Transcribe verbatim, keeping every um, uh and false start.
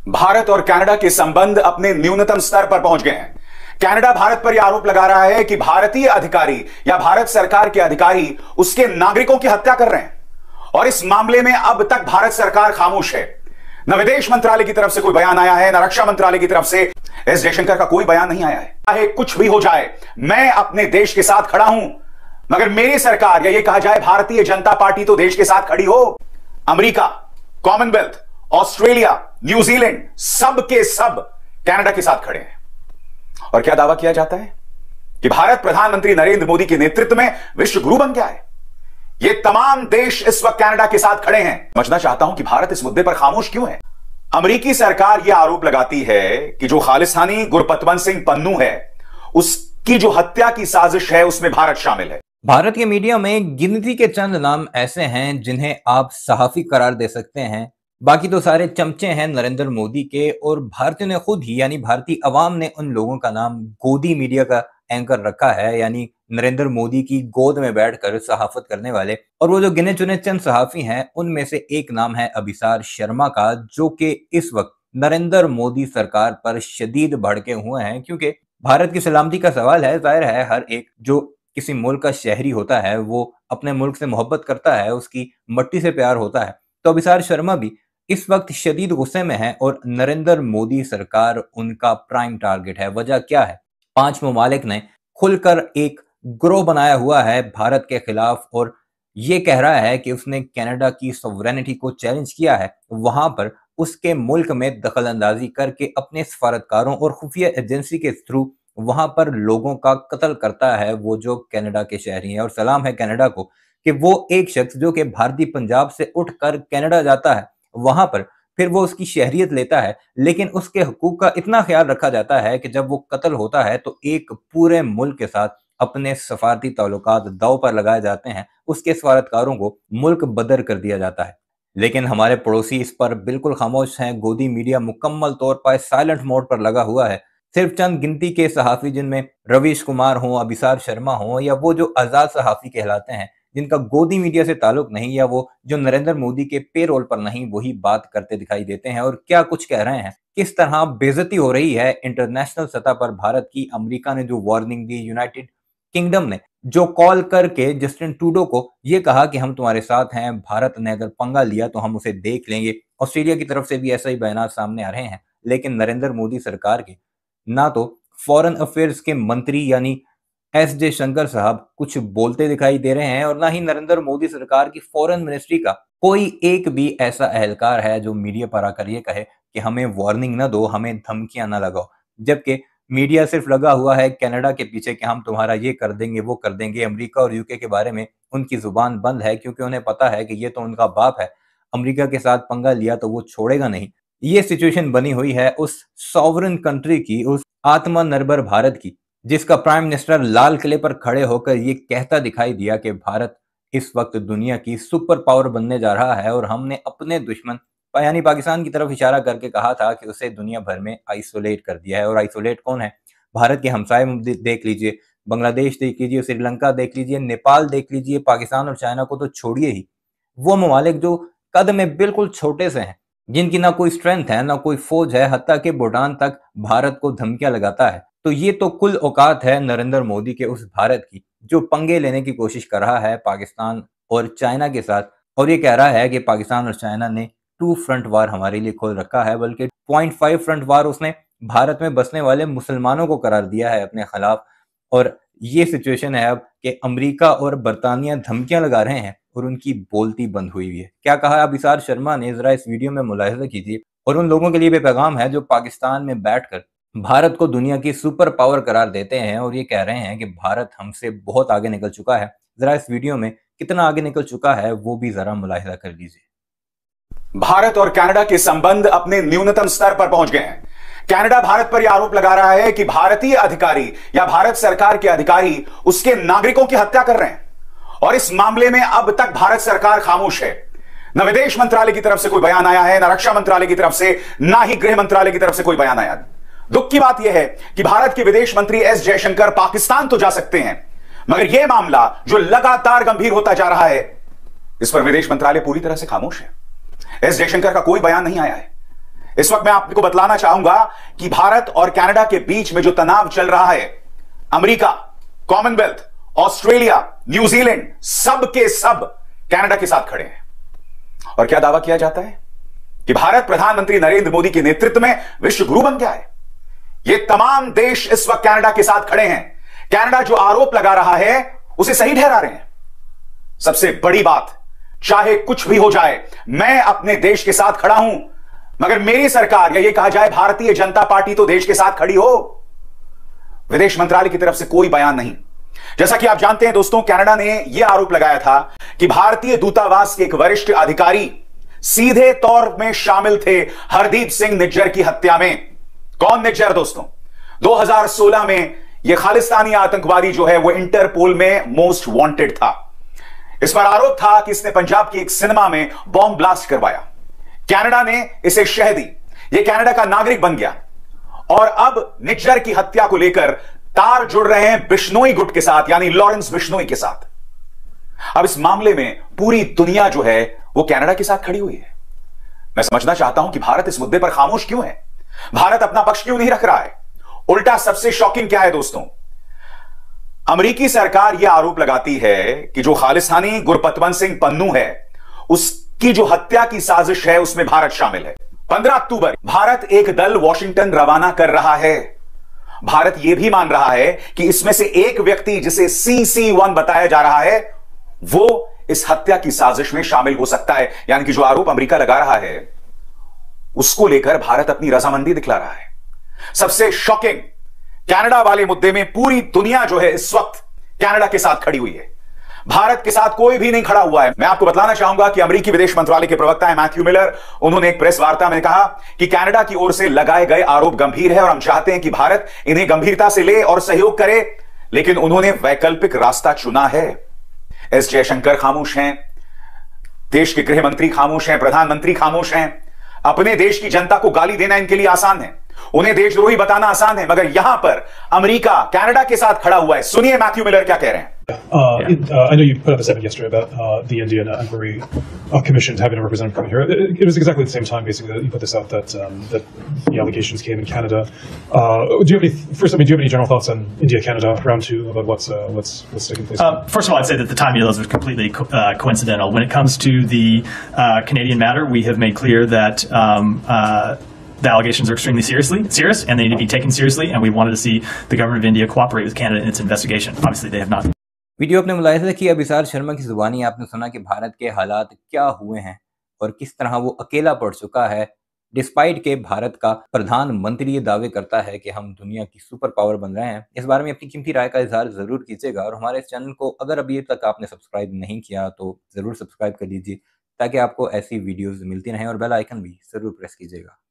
भारत और कनाडा के संबंध अपने न्यूनतम स्तर पर पहुंच गए हैं। कनाडा भारत पर यह आरोप लगा रहा है कि भारतीय अधिकारी या भारत सरकार के अधिकारी उसके नागरिकों की हत्या कर रहे हैं, और इस मामले में अब तक भारत सरकार खामोश है। न विदेश मंत्रालय की तरफ से कोई बयान आया है, न रक्षा मंत्रालय की तरफ से एस जयशंकर का कोई बयान नहीं आया है। चाहे कुछ भी हो जाए, मैं अपने देश के साथ खड़ा हूं, मगर मेरी सरकार या ये कहा जाए भारतीय जनता पार्टी तो देश के साथ खड़ी हो। अमेरिका, कॉमनवेल्थ, ऑस्ट्रेलिया, न्यूजीलैंड, सब के सब कनाडा के साथ खड़े हैं। और क्या दावा किया जाता है कि भारत प्रधानमंत्री नरेंद्र मोदी के नेतृत्व में विश्व गुरु बन गया है। ये तमाम देश इस वक्त कनाडा के साथ खड़े हैं। समझना चाहता हूं कि भारत इस मुद्दे पर खामोश क्यों है। अमेरिकी सरकार यह आरोप लगाती है कि जो खालिस्तानी गुरपतवंत सिंह पन्नू है, उसकी जो हत्या की साजिश है उसमें भारत शामिल है। भारत के मीडिया में गिनती के चंद नाम ऐसे हैं जिन्हें आप सहाफी करार दे सकते हैं, बाकी तो सारे चमचे हैं नरेंद्र मोदी के। और भारतीयों ने खुद ही यानी भारतीय अवाम ने उन लोगों का नाम गोदी मीडिया का एंकर रखा है, यानी नरेंद्र मोदी की गोद में बैठकर सहाफत करने वाले। और वो जो गिने चुने चंद सहाफी हैं उनमें से एक नाम है अभिसार शर्मा का, जो कि इस वक्त नरेंद्र मोदी सरकार पर शदीद भड़के हुए हैं, क्योंकि भारत की सलामती का सवाल है। जाहिर है हर एक जो किसी मुल्क का शहरी होता है वो अपने मुल्क से मोहब्बत करता है, उसकी मट्टी से प्यार होता है। तो अभिसार शर्मा भी इस वक्त शदीद गुस्से में है और नरेंद्र मोदी सरकार उनका प्राइम टारगेट है। वजह क्या है? पांच ममालिक ने खुलकर एक ग्रोह बनाया हुआ है भारत के खिलाफ, और ये कह रहा है कि उसने कनाडा की सॉवरेनिटी को चैलेंज किया है। वहां पर उसके मुल्क में दखल अंदाजी करके अपने सफारतकारों और खुफिया एजेंसी के थ्रू वहां पर लोगों का कत्ल करता है वो जो कनाडा के शहरी हैं। और सलाम है कनाडा को कि वो एक शख्स जो कि भारतीय पंजाब से उठकर कनाडा जाता है, वहां पर फिर वो उसकी शहरियत लेता है, लेकिन उसके हकूक का इतना ख्याल रखा जाता है कि जब वो कत्ल होता है तो एक पूरे मुल्क के साथ अपने सफारती ताल्लुकात दाव पर लगाए जाते हैं, उसके सफारतकारों को मुल्क बदर कर दिया जाता है। लेकिन हमारे पड़ोसी इस पर बिल्कुल खामोश हैं। गोदी मीडिया मुकम्मल तौर पर साइलेंट मोड पर लगा हुआ है। सिर्फ चंद गिनती के सहाफी, जिनमें रवीश कुमार हों, अभिसार शर्मा हों, या वो जो आजाद सहाफी कहलाते हैं जिनका गोदी मीडिया से ताल्लुक नहीं, या वो जो नरेंद्र मोदी के पेरोल पर नहीं, वही बात करते दिखाई देते हैं। और क्या कुछ कह रहे हैं, किस तरह बेइज्जती हो रही है इंटरनेशनल सतह पर भारत की। अमेरिका ने जो वार्निंग दी, यूनाइटेड किंगडम ने जो कॉल करके जस्टिन ट्रूडो को ये कहा कि हम तुम्हारे साथ हैं, भारत ने अगर पंगा लिया तो हम उसे देख लेंगे। ऑस्ट्रेलिया की तरफ से भी ऐसा ही बयान सामने आ रहे हैं। लेकिन नरेंद्र मोदी सरकार के ना तो फॉरेन अफेयर्स के मंत्री यानी एस जयशंकर साहब कुछ बोलते दिखाई दे रहे हैं, और ना ही नरेंद्र मोदी सरकार की फॉरेन मिनिस्ट्री का कोई एक भी ऐसा अहलकार है जो मीडिया पर आकर ये कहे कि हमें वार्निंग ना दो, हमें धमकियां ना लगाओ। जबकि मीडिया सिर्फ लगा हुआ है कनाडा के पीछे कि हम तुम्हारा ये कर देंगे, वो कर देंगे। अमेरिका और यूके के बारे में उनकी जुबान बंद है, क्योंकि उन्हें पता है कि ये तो उनका बाप है, अमेरिका के साथ पंगा लिया तो वो छोड़ेगा नहीं। ये सिचुएशन बनी हुई है उस सॉवरेन कंट्री की, उस आत्मनिर्भर भारत की, जिसका प्राइम मिनिस्टर लाल किले पर खड़े होकर ये कहता दिखाई दिया कि भारत इस वक्त दुनिया की सुपर पावर बनने जा रहा है। और हमने अपने दुश्मन यानी पाकिस्तान की तरफ इशारा करके कहा था कि उसे दुनिया भर में आइसोलेट कर दिया है। और आइसोलेट कौन है? भारत के हमसाए देख लीजिए, बांग्लादेश देख लीजिए, श्रीलंका देख लीजिए, नेपाल देख लीजिए, पाकिस्तान और चाइना को तो छोड़िए ही, वो ममालिक जो कद में बिल्कुल छोटे से हैं, जिनकी ना कोई स्ट्रेंथ है ना कोई फौज है, हत्ता के भूटान तक भारत को धमकियां लगाता है। तो ये तो कुल औकात है नरेंद्र मोदी के उस भारत की जो पंगे लेने की कोशिश कर रहा है पाकिस्तान और चाइना के साथ, और ये कह रहा है कि पाकिस्तान और चाइना ने टू फ्रंट वार हमारे लिए खोल रखा है, बल्कि पॉइंट फाइव फ्रंट वार उसने भारत में बसने वाले मुसलमानों को करार दिया है अपने खिलाफ। और ये सिचुएशन है अब कि अमेरिका और बरतानिया धमकियां लगा रहे हैं और उनकी बोलती बंद हुई हुई है। क्या कहा अभिसार शर्मा ने, जरा इस वीडियो में मुलाहिजा कीजिए। और उन लोगों के लिए भी पैगाम है जो पाकिस्तान में बैठकर भारत को दुनिया की सुपर पावर करार देते हैं और ये कह रहे हैं कि भारत हमसे बहुत आगे निकल चुका है। जरा इस वीडियो में कितना आगे निकल चुका है वो भी जरा मुलाहिजा कर लीजिए। भारत और कनाडा के संबंध अपने न्यूनतम स्तर पर पहुंच गए हैं। कनाडा भारत पर यह आरोप लगा रहा है कि भारतीय अधिकारी या भारत सरकार के अधिकारी उसके नागरिकों की हत्या कर रहे हैं, और इस मामले में अब तक भारत सरकार खामोश है। न विदेश मंत्रालय की तरफ से कोई बयान आया है, न रक्षा मंत्रालय की तरफ से, ना ही गृह मंत्रालय की तरफ से कोई बयान आया। दुख की बात यह है कि भारत के विदेश मंत्री एस जयशंकर पाकिस्तान तो जा सकते हैं, मगर यह मामला जो लगातार गंभीर होता जा रहा है, इस पर विदेश मंत्रालय पूरी तरह से खामोश है। एस जयशंकर का कोई बयान नहीं आया है। इस वक्त मैं आपको बतलाना चाहूंगा कि भारत और कनाडा के बीच में जो तनाव चल रहा है, अमेरिका, कॉमनवेल्थ, ऑस्ट्रेलिया, न्यूजीलैंड, सब के सब कनाडा के साथ खड़े हैं। और क्या दावा किया जाता है कि भारत प्रधानमंत्री नरेंद्र मोदी के नेतृत्व में विश्व गुरु बन गया है। ये तमाम देश इस वक्त कनाडा के साथ खड़े हैं। कनाडा जो आरोप लगा रहा है उसे सही ठहरा रहे हैं। सबसे बड़ी बात, चाहे कुछ भी हो जाए, मैं अपने देश के साथ खड़ा हूं, मगर मेरी सरकार या ये कहा जाए भारतीय जनता पार्टी तो देश के साथ खड़ी हो। विदेश मंत्रालय की तरफ से कोई बयान नहीं। जैसा कि आप जानते हैं दोस्तों, कनाडा ने यह आरोप लगाया था कि भारतीय दूतावास के एक वरिष्ठ अधिकारी सीधे तौर में शामिल थे हरदीप सिंह निज्जर की हत्या में। कौन निज्जर दोस्तों? दो हज़ार सोलह में यह खालिस्तानी आतंकवादी जो है वो इंटरपोल में मोस्ट वांटेड था। इस पर आरोप था कि इसने पंजाब की एक सिनेमा में बॉम्ब ब्लास्ट करवाया। कनाडा ने इसे शह दी, यह कनाडा का नागरिक बन गया। और अब निज्जर की हत्या को लेकर तार जुड़ रहे हैं बिश्नोई गुट के साथ, यानी लॉरेंस बिश्नोई के साथ। अब इस मामले में पूरी दुनिया जो है वो कनाडा के साथ खड़ी हुई है। मैं समझना चाहता हूं कि भारत इस मुद्दे पर खामोश क्यों है? भारत अपना पक्ष क्यों नहीं रख रहा है? उल्टा सबसे शॉकिंग क्या है दोस्तों, अमेरिकी सरकार यह आरोप लगाती है कि जो खालिस्तानी गुरपतवंत सिंह पन्नू है उसकी जो हत्या की साजिश है उसमें भारत शामिल है। पंद्रह अक्टूबर भारत एक दल वॉशिंगटन रवाना कर रहा है। भारत यह भी मान रहा है कि इसमें से एक व्यक्ति जिसे सी सी वन बताया जा रहा है वो इस हत्या की साजिश में शामिल हो सकता है। यानी कि जो आरोप अमेरिका लगा रहा है उसको लेकर भारत अपनी रजामंदी दिखला रहा है। सबसे शॉकिंग, कनाडा वाले मुद्दे में पूरी दुनिया जो है इस वक्त कनाडा के साथ खड़ी हुई है। भारत के साथ कोई भी नहीं खड़ा हुआ है। मैं आपको बताना चाहूंगा कि अमेरिकी विदेश मंत्रालय के प्रवक्ता है मैथ्यू मिलर, उन्होंने एक प्रेस वार्ता में कहा कि कनाडा की ओर से लगाए गए आरोप गंभीर है और हम चाहते हैं कि भारत इन्हें गंभीरता से ले और सहयोग करे, लेकिन उन्होंने वैकल्पिक रास्ता चुना है। एस जयशंकर खामोश हैं, देश के गृह मंत्री खामोश हैं, प्रधानमंत्री खामोश हैं। अपने देश की जनता को गाली देना इनके लिए आसान है, उन्हें देशद्रोही बताना आसान है, मगर यहां पर अमेरिका कनाडा के साथ खड़ा हुआ है। सुनिए मैथ्यू मिलर क्या कह रहे हैं। Uh, it, uh, I know you put out a statement yesterday about uh, the Indian Inquiry uh, Commission having a representative coming here. It, it was exactly the same time, basically, that you put this out that um, that the allegations came in Canada. Uh, do you have any? First, I mean, do you have any general thoughts on India-Canada round two about what's uh, what's what's taking place? Uh, first of all, I'd say that the timing of those was completely co uh, coincidental. When it comes to the uh, Canadian matter, we have made clear that. Um, uh, The allegations are extremely seriously serious, and they need to be taken seriously. And we wanted to see the government of India cooperate with Canada in its investigation. Obviously, they have not. Video आपने मुलाहिजा किया, अभिसार शर्मा की जुबानी आपने सुना कि भारत के हालात क्या हुए हैं और किस तरह वो अकेला पड़ चुका है, डिस्पाइट के भारत का प्रधानमंत्री ये दावे करता है कि हम दुनिया की सुपर पावर बन रहे हैं। इस बारे में अपनी कीमती राय का इजहार जरूर कीजिएगा और हमारे इस चैनल को अगर अभी तक आपने सब्सक्राइब नहीं किया तो जरूर सब्सक्राइब कर लीजिए ताकि आपको ऐसी वीडियोस मिलती रहें और बेल आइकन भी जरूर प्रेस कीजिएगा।